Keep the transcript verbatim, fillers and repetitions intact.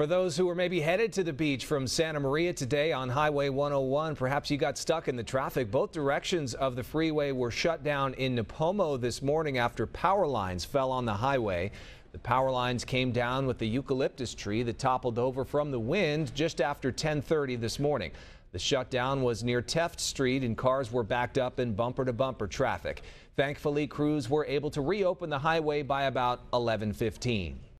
For those who are maybe headed to the beach from Santa Maria today on Highway one oh one, perhaps you got stuck in the traffic. Both directions of the freeway were shut down in Nipomo this morning after power lines fell on the highway. The power lines came down with the eucalyptus tree that toppled over from the wind just after ten thirty this morning. The shutdown was near Teft Street and cars were backed up in bumper-to-bumper traffic. Thankfully, crews were able to reopen the highway by about eleven fifteen.